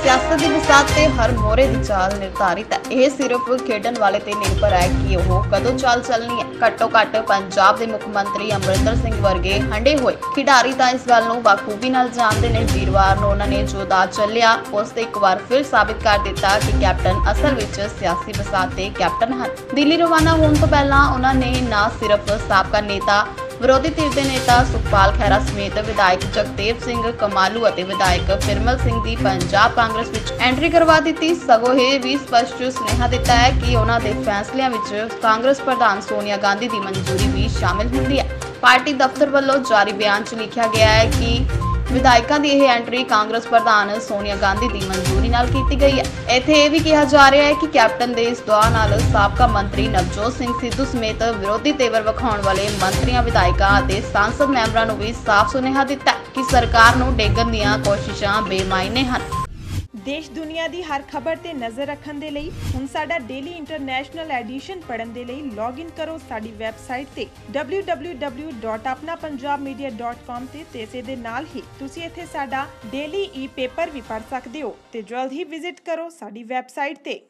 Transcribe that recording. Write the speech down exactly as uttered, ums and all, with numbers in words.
सियासत की बसात ते हर मोहरे की चाल निर्धारित है। यह सिर्फ खेडन वाले ते निर्भर है कि वह कदों चाल चलनी है। घट्टो घट्ट पंजाब के मुख मंत्री अमरिंदर सिंह वर्गे हंडे हुए खिडारी तो इस गल नूं बखूबी नाल जानते हैं। वीरवार नूं उन्होंने जो दा चलिया उसते एक बार फिर साबित कर दिता कि कैप्टन असल विच सियासी बसात के कैप्टन हैं। दिल्ली रवाना होने तो पहला उन्होंने न सिर्फ साबका नेता विरोधी धिर के नेता सुखपाल खैरा समेत विधायक जगदेव सिंह कमालू और विधायक फिरमल सिंह की पंजाब कांग्रेस विच एंट्री करवा दी, सगों यह भी स्पष्ट सुनेहा दिता है कि उन्होंने फैसलों विच कांग्रेस प्रधान सोनिया गांधी की मंजूरी भी शामिल होंदी है। पार्टी दफ्तर वालों जारी बयान च लिखा गया है कि विधायकों की यह एंट्री कांग्रेस प्रधान सोनिया गांधी की मंजूरी नाल की गई है। इत्थे यह भी कहा जा रहा है कि कैप्टन के इस दौर नाल साबका मंत्री नवजोत सिंह सिद्धू समेत विरोधी तेवर विखाउण वाले मंत्रियों विधायकों और सांसद मैंबरों को भी साफ सुनेहा दिता कि सरकार नूं डेगण दीआं कोशिशां बेमायने हन। देश दुनिया की हर खबर ते नज़र रखने के लिए हुण साडा डेली इंटरनेशनल एडिशन पढ़न के लिए लॉग इन करो साडी वैबसाइट ते W W W dot Apna Punjab media dot com ते ते इसे दे नाल ही तुसी इत्थे साडा डेली ई पेपर भी पढ़ सकदे हो ते जल्द ही विजिट करो साडी वैबसाइट ते।